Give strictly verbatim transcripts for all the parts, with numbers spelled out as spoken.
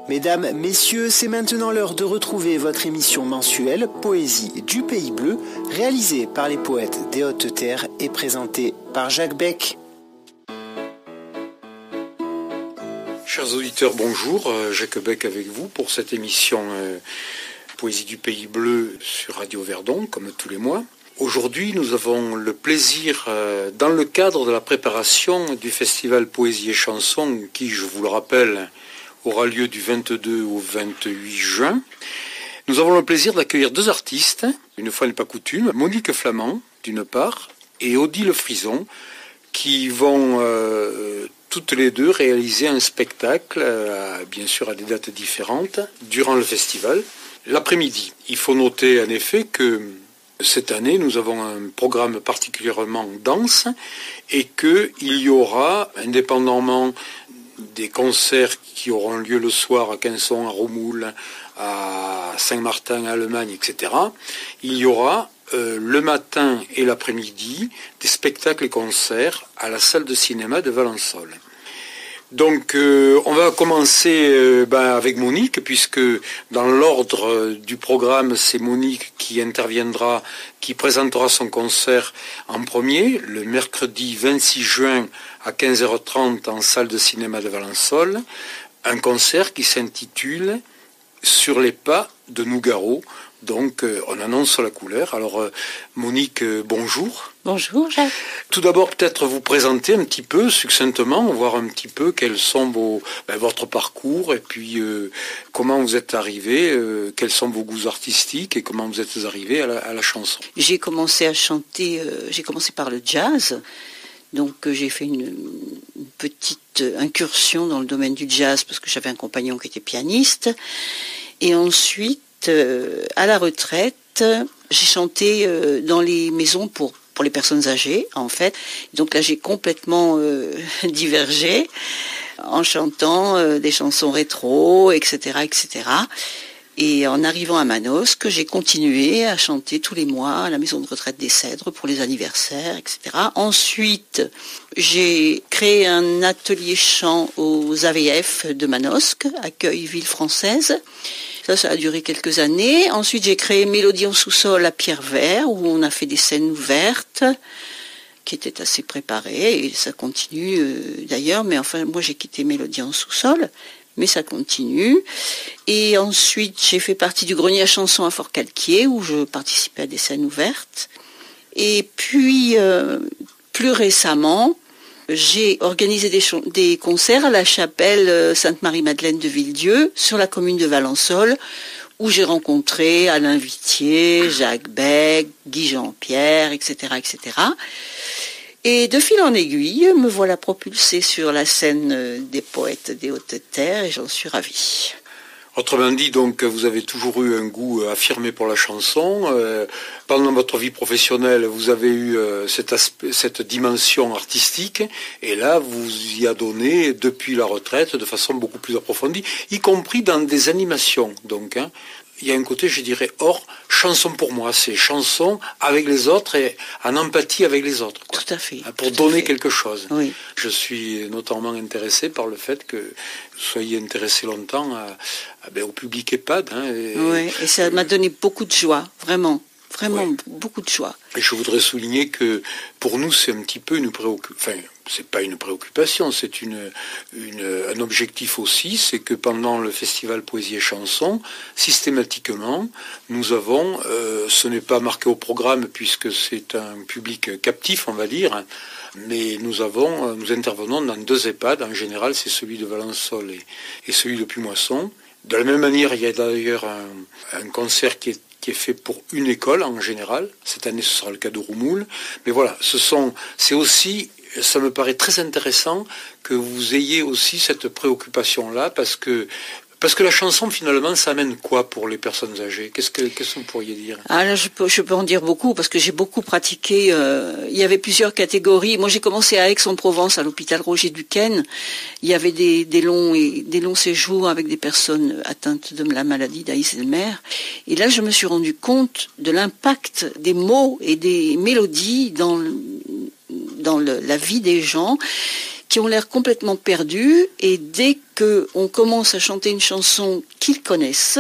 Mesdames, messieurs, c'est maintenant l'heure de retrouver votre émission mensuelle Poésie du Pays Bleu, réalisée par les poètes des Hautes-Terres et présentée par Jacques Beck. Chers auditeurs, bonjour, Jacques Beck avec vous pour cette émission euh, Poésie du Pays Bleu sur Radio Verdon, comme tous les mois. Aujourd'hui, nous avons le plaisir, euh, dans le cadre de la préparation du festival Poésie et Chansons, qui, je vous le rappelle, aura lieu du vingt-deux au vingt-huit juin. Nous avons le plaisir d'accueillir deux artistes, une fois n'est pas coutume, Monique Flamand, d'une part, et Odile Frison, qui vont euh, toutes les deux réaliser un spectacle, euh, bien sûr à des dates différentes, durant le festival, l'après-midi. Il faut noter en effet que cette année, nous avons un programme particulièrement dense et qu'il y aura, indépendamment des concerts qui auront lieu le soir à Quinçon, à Romoule, à Saint-Martin, à Allemagne, et cetera, il y aura euh, le matin et l'après-midi des spectacles et concerts à la salle de cinéma de Valençol. Donc euh, on va commencer euh, ben, avec Monique, puisque dans l'ordre euh, du programme, c'est Monique qui interviendra, qui présentera son concert en premier, le mercredi vingt-six juin à quinze heures trente en salle de cinéma de Valençol, un concert qui s'intitule « Sur les pas de Nougaro ». Donc euh, on annonce la couleur. Alors euh, Monique, euh, bonjour. Bonjour Jacques. Tout d'abord, peut-être vous présenter un petit peu, succinctement, voir un petit peu quels sont vos, ben, votre parcours et puis euh, comment vous êtes arrivé, euh, quels sont vos goûts artistiques et comment vous êtes arrivé à la, à la chanson. J'ai commencé à chanter, euh, j'ai commencé par le jazz, donc euh, j'ai fait une, une petite incursion dans le domaine du jazz parce que j'avais un compagnon qui était pianiste. Et ensuite, euh, à la retraite, j'ai chanté euh, dans les maisons pour pour les personnes âgées, en fait. Donc là, j'ai complètement euh, divergé en chantant euh, des chansons rétro, et cetera, et cetera. Et en arrivant à Manosque, j'ai continué à chanter tous les mois à la maison de retraite des Cèdres pour les anniversaires, et cetera. Ensuite, j'ai créé un atelier chant aux A V F de Manosque, Accueil Ville Française. Ça, ça a duré quelques années. Ensuite, j'ai créé Mélodie en sous-sol à Pierrevert, où on a fait des scènes ouvertes, qui étaient assez préparées, et ça continue euh, d'ailleurs. Mais enfin, moi, j'ai quitté Mélodie en sous-sol, mais ça continue. Et ensuite, j'ai fait partie du Grenier à chansons à Fort-Calquier, où je participais à des scènes ouvertes. Et puis, euh, plus récemment, j'ai organisé des, ch- des concerts à la chapelle Sainte-Marie-Madeleine de Villedieu, sur la commune de Valençol, où j'ai rencontré Alain Vittier, Jacques Beck, Guy Jean-Pierre, et cetera, et cetera. Et de fil en aiguille, me voilà propulsée sur la scène des poètes des Hautes-Terres, et j'en suis ravie. Autrement dit, donc, vous avez toujours eu un goût affirmé pour la chanson. Euh, pendant votre vie professionnelle, vous avez eu euh, cet aspect, cette dimension artistique, et là, vous y a donné depuis la retraite de façon beaucoup plus approfondie, y compris dans des animations. Donc, hein, il y a un côté, je dirais, hors chanson pour moi, c'est chanson avec les autres et en empathie avec les autres, quoi. Tout à fait. Pour tout donner à fait. quelque chose. Oui. Je suis notamment intéressé par le fait que vous soyez intéressé longtemps à, à, ben, au public EHPAD. Hein, et, Oui, et ça m'a donné beaucoup de joie, vraiment. Vraiment, ouais. beaucoup de joie. Et je voudrais souligner que pour nous, c'est un petit peu une préoccupation. Enfin, c'est pas une préoccupation, c'est une, une, un objectif aussi, c'est que pendant le festival Poésie et Chansons, systématiquement, nous avons, euh, ce n'est pas marqué au programme puisque c'est un public captif, on va dire, mais nous avons, nous intervenons dans deux EHPAD, en général c'est celui de Valençol et, et celui de Puimoisson. De la même manière, il y a d'ailleurs un, un concert qui est qui est fait pour une école en général. Cette année, ce sera le cas de Romoule. Mais voilà, ce sont, c'est aussi, ça me paraît très intéressant que vous ayez aussi cette préoccupation-là, parce que Parce que la chanson, finalement, ça amène quoi pour les personnes âgées ? Qu'est-ce que, qu'est-ce que vous pourriez dire ? Ah là, je peux, je peux en dire beaucoup, parce que j'ai beaucoup pratiqué. Euh, il y avait plusieurs catégories. Moi, j'ai commencé à Aix-en-Provence, à l'hôpital Roger Duquesne. Il y avait des, des longs et des longs séjours avec des personnes atteintes de la maladie d'Alzheimer. Et là, je me suis rendu compte de l'impact des mots et des mélodies dans, dans le, la vie des gens, qui ont l'air complètement perdus, et dès qu'on commence à chanter une chanson qu'ils connaissent,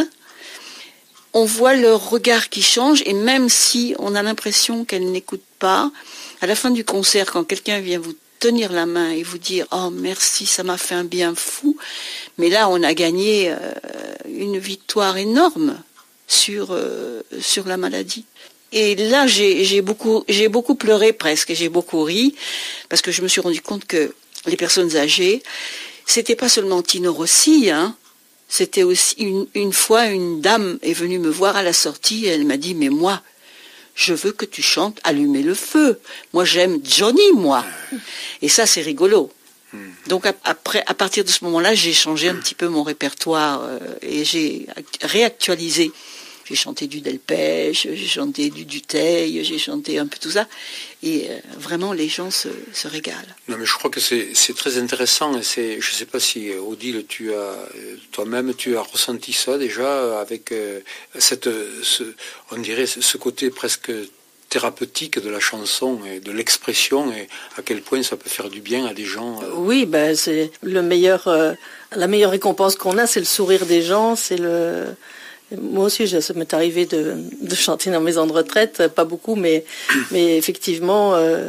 on voit leur regard qui change, et même si on a l'impression qu'elles n'écoutent pas, à la fin du concert, quand quelqu'un vient vous tenir la main et vous dire « Oh merci, ça m'a fait un bien fou », mais là on a gagné euh, une victoire énorme sur, euh, sur la maladie. Et là j'ai, j'ai, beaucoup, j'ai beaucoup pleuré presque, et j'ai beaucoup ri, parce que je me suis rendu compte que les personnes âgées, c'était pas seulement Tino Rossi, hein, c'était aussi une, une fois une dame est venue me voir à la sortie et elle m'a dit « Mais moi, je veux que tu chantes Allumer le feu. Moi, j'aime Johnny, moi. » Et ça, c'est rigolo. Donc, après, à partir de ce moment-là, j'ai changé un petit peu mon répertoire euh, et j'ai réactualisé. J'ai chanté du Delpech, j'ai chanté du Dutheil, j'ai chanté un peu tout ça. Et euh, vraiment, les gens se, se régalent. Non, mais je crois que c'est, c'est très intéressant. Et c'est, je ne sais pas si, Odile, tu as, toi-même, tu as ressenti ça déjà avec euh, cette, ce, on dirait, ce côté presque thérapeutique de la chanson et de l'expression, et à quel point ça peut faire du bien à des gens. Euh... Oui, ben, c'est le meilleur, euh, la meilleure récompense qu'on a, c'est le sourire des gens, c'est le... Moi aussi, ça m'est arrivé de, de chanter dans maison de retraite, pas beaucoup, mais, mais effectivement, euh,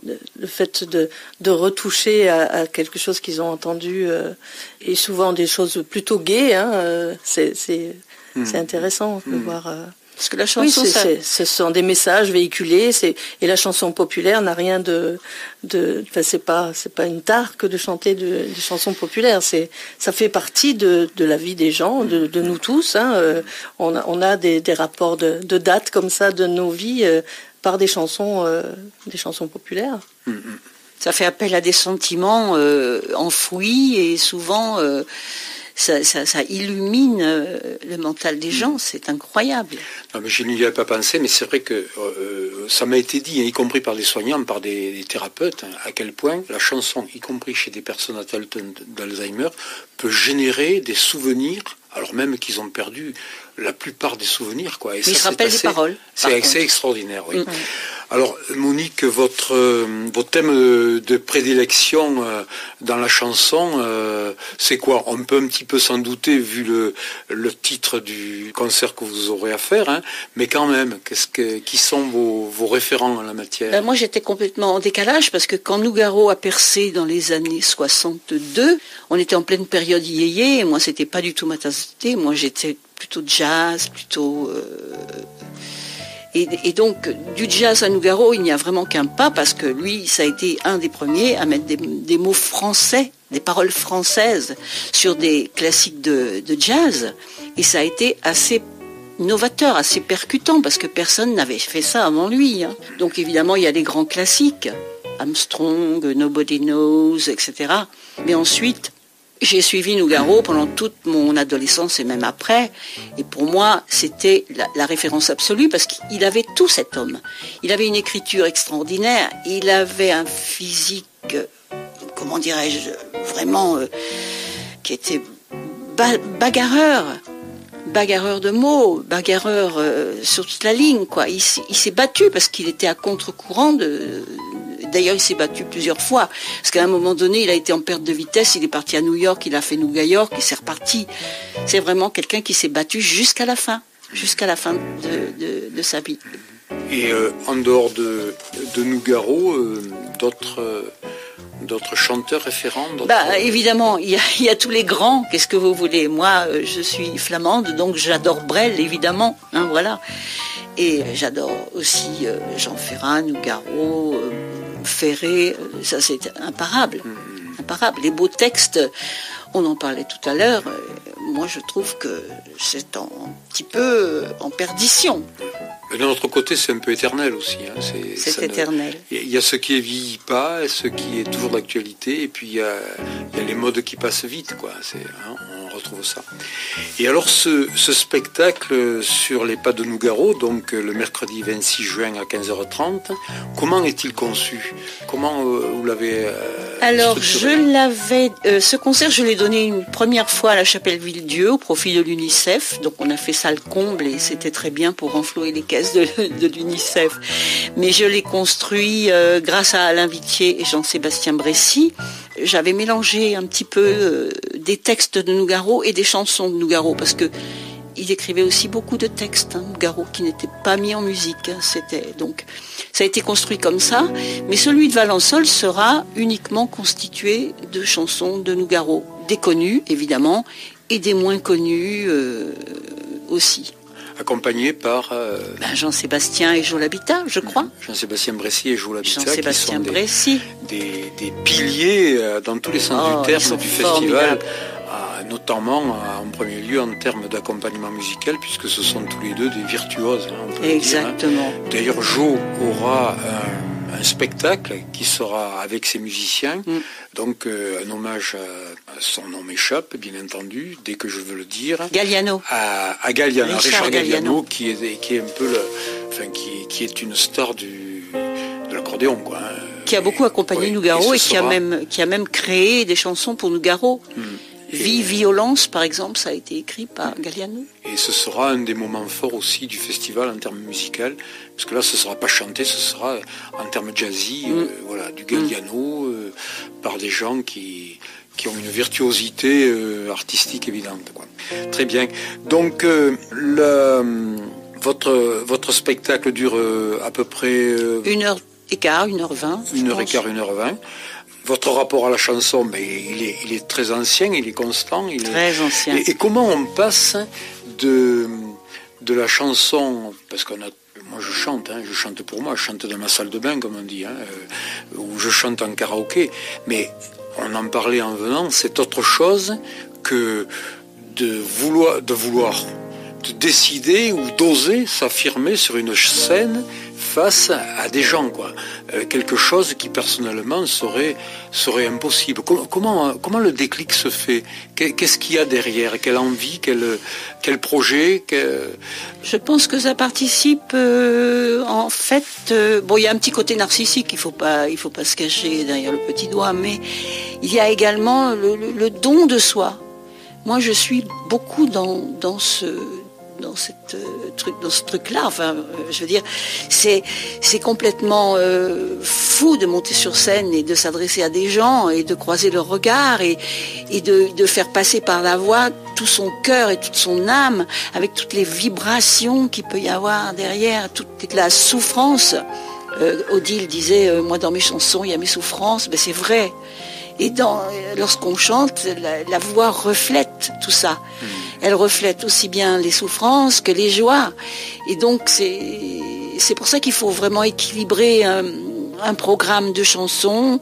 le fait de, de retoucher à, à quelque chose qu'ils ont entendu, euh, et souvent des choses plutôt gaies, hein, euh, c'est, c'est, mmh. c'est intéressant de mmh. voir... Euh, Parce que la chanson, oui, c'est, ça... c'est, ce sont des messages véhiculés, c'est, et la chanson populaire n'a rien de, de, enfin, c'est pas, c'est pas une tare que de chanter de, des chansons populaires. C'est, ça fait partie de, de la vie des gens, de, de nous tous. Hein. Euh, on a, on a des, des rapports de, de date comme ça de nos vies euh, par des chansons, euh, des chansons populaires. Ça fait appel à des sentiments euh, enfouis et souvent. Euh, Ça, ça, ça illumine le mental des gens, c'est incroyable. Non, mais je n'y avais pas pensé, mais c'est vrai que euh, ça m'a été dit, hein, y compris par des soignants, par des, des thérapeutes, hein, à quel point la chanson, y compris chez des personnes atteintes d'Alzheimer, peut générer des souvenirs, alors même qu'ils ont perdu la plupart des souvenirs, quoi. Et ils se rappellent des paroles. C'est assez extraordinaire, oui. Mm-hmm. Alors, Monique, votre, euh, votre thème de, de prédilection euh, dans la chanson, euh, c'est quoi? On peut un petit peu s'en douter vu le, le titre du concert que vous aurez à faire, hein, mais quand même, qu'est-ce que, qui sont vos, vos référents en la matière? Ben, moi, j'étais complètement en décalage parce que quand Nougaro a percé dans les années soixante-deux, on était en pleine période yéyé, et moi, c'était pas du tout ma tasse de thé. Moi, j'étais plutôt jazz, plutôt... Euh... Et, et donc, du jazz à Nougaro, il n'y a vraiment qu'un pas, parce que lui, ça a été un des premiers à mettre des, des mots français, des paroles françaises sur des classiques de, de jazz. Et ça a été assez novateur, assez percutant, parce que personne n'avait fait ça avant lui. Hein. Donc évidemment, il y a des grands classiques, Armstrong, Nobody Knows, et cetera. Mais ensuite... j'ai suivi Nougaro pendant toute mon adolescence et même après. Et pour moi, c'était la, la référence absolue parce qu'il avait tout, cet homme. Il avait une écriture extraordinaire. Il avait un physique, comment dirais-je, vraiment, euh, qui était ba- bagarreur. Bagarreur de mots, bagarreur euh, sur toute la ligne, quoi. Il, il s'est battu parce qu'il était à contre-courant de... D'ailleurs, il s'est battu plusieurs fois. Parce qu'à un moment donné, il a été en perte de vitesse, il est parti à New York, il a fait Nouga York, il s'est reparti. C'est vraiment quelqu'un qui s'est battu jusqu'à la fin, jusqu'à la fin de, de, de sa vie. Et euh, en dehors de, de Nougaro, euh, d'autres... Euh... D'autres chanteurs référents d'autres... Bah, évidemment, il y, a, il y a tous les grands. Qu'est-ce que vous voulez? Moi, je suis flamande, donc j'adore Brel, évidemment. Hein, voilà. Et j'adore aussi euh, Jean Ferrat, Nougaro, euh, Ferré. Euh, ça, c'est imparable. Mmh. Imparable. Les beaux textes, on en parlait tout à l'heure. Euh, moi, je trouve que c'est un petit peu en perdition. Mais d'un autre côté, c'est un peu éternel aussi. Hein. C'est, c'est éternel. Il ne... y a ce qui ne vieillit pas, et ce qui est toujours d'actualité, et puis il y a, il y a les modes qui passent vite, quoi. C'est, hein, on retrouve ça. Et alors, ce, ce spectacle sur les pas de Nougaro, donc le mercredi vingt-six juin à quinze heures trente, comment est-il conçu? Comment euh, vous l'avez euh, Alors, je l'avais... Euh, ce concert, je l'ai donné une première fois à la Chapelle Ville-Dieu, au profit de l'UNICEF. Donc, on a fait ça le comble, et c'était très bien pour renflouer les caisses de, de l'UNICEF. Mais je l'ai construit euh, grâce à Alain Vittier et Jean-Sébastien Bressy j'avais mélangé un petit peu euh, des textes de Nougaro et des chansons de Nougaro, parce que il écrivait aussi beaucoup de textes, hein, Nougaro, qui n'étaient pas mis en musique. Hein, c'était donc ça a été construit comme ça, mais celui de Valençol sera uniquement constitué de chansons de Nougaro, des connues évidemment et des moins connues euh, aussi. Accompagné par euh... ben Jean-Sébastien et Jo L'Habitat, je crois. Jean-Sébastien Bressy et Jo L'Habitat, Jean-Sébastien qui sont Bressy. Des, des, des piliers euh, dans tous les sens oh, du terme du festival. Notamment en premier lieu en termes d'accompagnement musical, puisque ce sont tous les deux des virtuoses. Hein, on peut Exactement. Le dire, hein. D'ailleurs, Jo aura un, un spectacle qui sera avec ses musiciens, mm. donc euh, un hommage à, à son nom m'échappe, bien entendu, dès que je veux le dire. Galliano. À, à Galliano, Richard, Richard Galliano, Galliano, qui est, qui est un peu le, enfin, qui, qui est une star du, de l'accordéon, quoi. Hein. Qui a beaucoup accompagné oui, Nougaro et, et qui sera... a même qui a même créé des chansons pour Nougaro. Mm. Vie, violence, par exemple, ça a été écrit par Galliano. Et ce sera un des moments forts aussi du festival en termes musical, parce que là, ce ne sera pas chanté, ce sera en termes jazzy, mm. euh, voilà, du Galliano, mm. euh, par des gens qui, qui ont une virtuosité euh, artistique évidente, quoi. Très bien. Donc, euh, le, votre, votre spectacle dure euh, à peu près... Euh, une heure et quart, une heure vingt. Une heure et quart, une heure vingt. Votre rapport à la chanson, ben, il, est, il est très ancien, il est constant. Il très est... ancien. Et, et comment on passe de, de la chanson, parce qu'on a, moi je chante, hein, je chante pour moi, je chante dans ma salle de bain, comme on dit, hein, euh, ou je chante en karaoké, mais on en parlait en venant, c'est autre chose que de vouloir, de vouloir, de décider ou d'oser s'affirmer sur une scène face à des gens, quoi. Euh, quelque chose qui personnellement serait, serait impossible. Com- comment, comment le déclic se fait ? Qu'est-ce qu'il y a derrière ? Quelle envie ? Quel, quel projet ? Quel... Je pense que ça participe, euh, en fait... Euh, bon, il y a un petit côté narcissique, il faut pas, il faut pas se cacher derrière le petit doigt, mais il y a également le, le, le don de soi. Moi, je suis beaucoup dans, dans ce... dans cette euh, truc dans ce truc là enfin euh, je veux dire c'est c'est complètement euh, fou de monter sur scène et de s'adresser à des gens et de croiser leur regard et et de de faire passer par la voix tout son cœur et toute son âme avec toutes les vibrations qu'il peut y avoir derrière, toute la souffrance. euh, Odile disait euh, moi dans mes chansons il y a mes souffrances, ben c'est vrai. Et dans, lorsqu'on chante, la, la voix reflète tout ça. Mmh. Elle reflète aussi bien les souffrances que les joies. Et donc, c'est, c'est pour ça qu'il faut vraiment équilibrer un, un programme de chansons.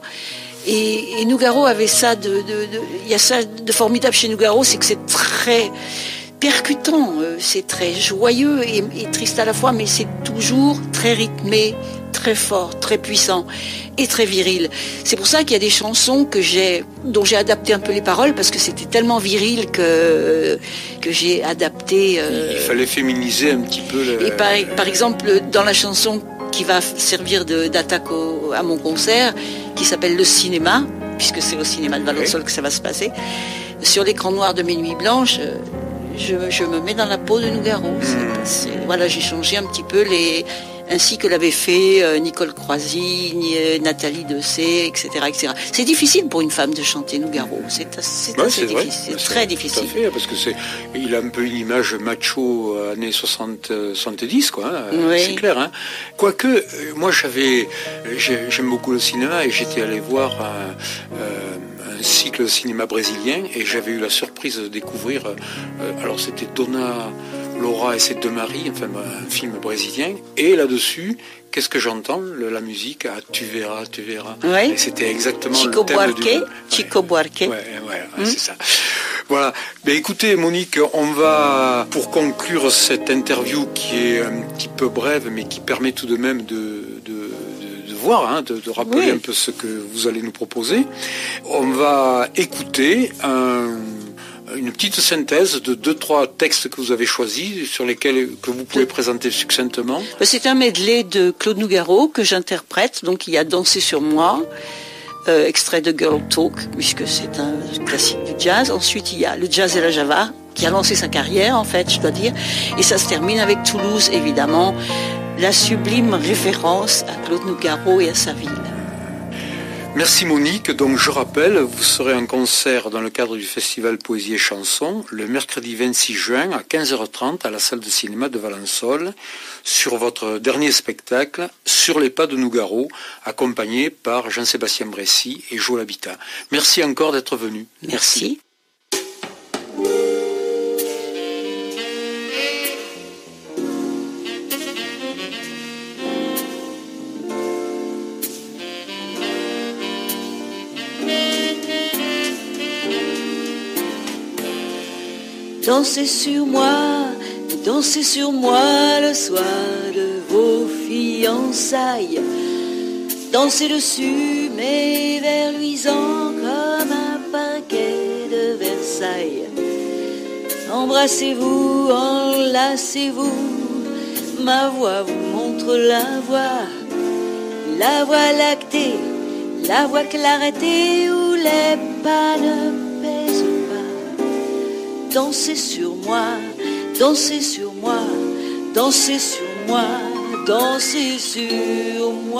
Et, et Nougaro avait ça de, de, de, il y a ça de formidable chez Nougaro, c'est que c'est très percutant, c'est très joyeux et, et triste à la fois, mais c'est toujours très rythmé, très fort, très puissant et très viril. C'est pour ça qu'il y a des chansons que j'ai, dont j'ai adapté un peu les paroles parce que c'était tellement viril que que j'ai adapté. Euh... Il fallait féminiser un petit peu. Le... Et par, par exemple, dans la chanson qui va servir de, d'attaque au, à mon concert, qui s'appelle Le Cinéma, puisque c'est au cinéma de Valençol oui. que ça va se passer, sur l'écran noir de mes nuits blanches. Je, je me mets dans la peau de Nougaro. Mmh. C'est, c'est, voilà, j'ai changé un petit peu les, ainsi que l'avaient fait euh, Nicole Croisy, euh, Nathalie Dessay, et cetera, et cetera. C'est difficile pour une femme de chanter Nougaro. C'est, c'est ouais, assez c'est difficile, c'est très c'est difficile. Tout à fait, parce que c'est, il a un peu une image macho années soixante, soixante-dix, quoi. Hein, oui. C'est clair. Hein. Quoique, euh, moi, j'avais, j'aime beaucoup le cinéma et j'étais allé voir un, euh, un cycle de cinéma brésilien et j'avais eu la surprise de découvrir. Euh, alors, c'était Dona Laura et ses deux maris, enfin un film brésilien, et là-dessus, qu'est-ce que j'entends ? Le, la musique, ah, tu verras, tu verras. Oui. Et c'était exactement Chico le thème Buarque, du... Chico ouais. Buarque. Ouais, ouais, ouais mmh. c'est ça. Voilà. Mais écoutez, Monique, on va, pour conclure cette interview qui est un petit peu brève, mais qui permet tout de même de, de, de, de voir, hein, de, de rappeler oui. un peu ce que vous allez nous proposer, on va écouter un... une petite synthèse de deux, trois textes que vous avez choisis, sur lesquels que vous pouvez présenter succinctement. C'est un medley de Claude Nougaro que j'interprète, donc il y a Danser sur moi, euh, extrait de Girl Talk, puisque c'est un classique du jazz. Ensuite, il y a le Jazz et la Java, qui a lancé sa carrière, en fait, je dois dire. Et ça se termine avec Toulouse, évidemment, la sublime référence à Claude Nougaro et à sa ville. Merci Monique. Donc je rappelle, vous serez en concert dans le cadre du festival Poésie et Chansons le mercredi vingt-six juin à quinze heures trente à la salle de cinéma de Valençol sur votre dernier spectacle Sur les pas de Nougaro, accompagné par Jean-Sébastien Bressy et Joël Habitat. Merci encore d'être venu. Merci. Dansez sur moi, dansez sur moi le soir de vos fiançailles. Dansez dessus mes vers luisants comme un parquet de Versailles. Embrassez-vous, enlacez-vous, ma voix vous montre la voie. La voie lactée, la voie claretée où les pas ne pèsent pas. Dansez sur moi, dansez sur moi, dansez sur moi, dansez sur moi.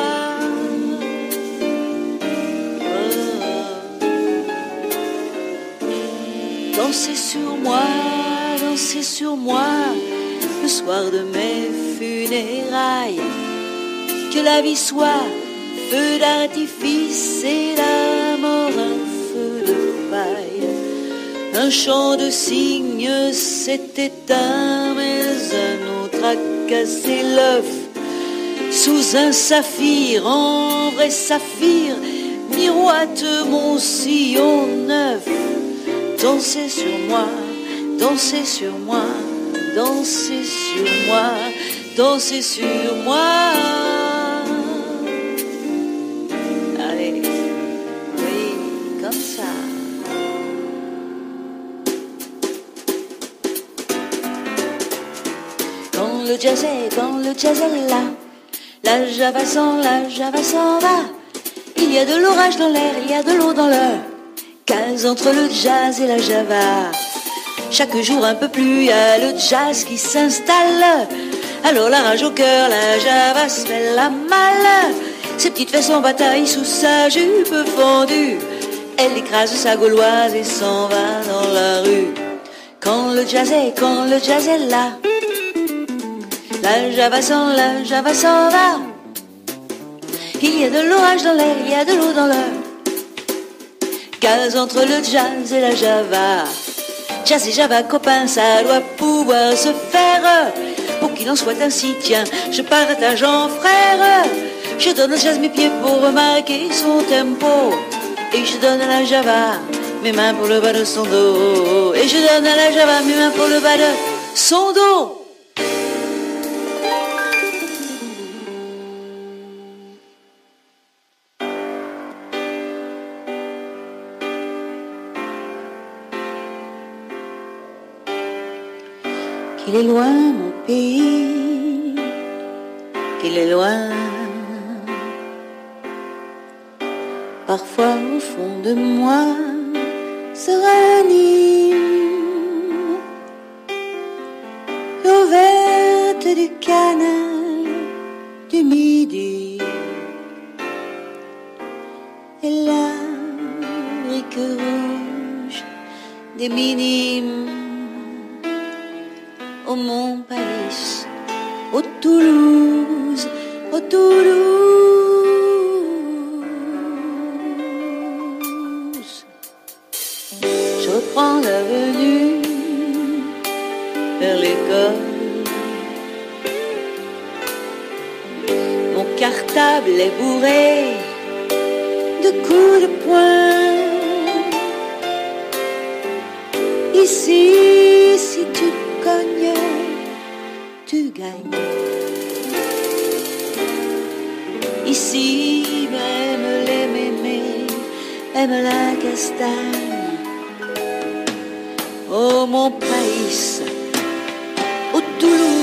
Dansez sur moi, dansez sur moi, le soir de mes funérailles. Que la vie soit feu d'artifice et la mort un feu de paille. Un chant de cygne s'est éteint, mais un autre a cassé l'œuf. Sous un saphir, en vrai saphir, miroite mon sillon neuf. Dansez sur moi, dansez sur moi, dansez sur moi, dansez sur moi. Allez, oui, comme ça. Quand le jazz est, quand le jazz est là, la java s'en, la java s'en va. Il y a de l'orage dans l'air, il y a de l'eau dans le case entre le jazz et la java. Chaque jour un peu plus, il y a le jazz qui s'installe. Alors la rage au cœur, la java se fait la malle. Ses petites fesses en bataille sous sa jupe fendue. Elle écrase sa gauloise et s'en va dans la rue. Quand le jazz est, quand le jazz est là, la java s'en, la java s'en va. Il y a de l'orage dans l'air, il y a de l'eau dans l'air. Case entre le jazz et la java. Jazz et java copains, ça doit pouvoir se faire. Pour qu'il en soit ainsi, tiens, je partage en frère. Je donne au jazz mes pieds pour remarquer son tempo. Et je donne à la java mes mains pour le bas de son dos. Et je donne à la java mes mains pour le bas de son dos. Qu'il est loin mon pays, qu'il est loin. Parfois au fond de moi se ranime l'eau verte du canal du Midi et la brique rouge des minimes. Au Montpaïs, au Toulouse, au Toulouse. Je reprends l'avenue vers l'école. Mon cartable est bourré de coups de poing. Ici, si tu cognes, tu gagnes. Ici, même les mémés aiment la castagne. Oh mon pays, au Toulouse.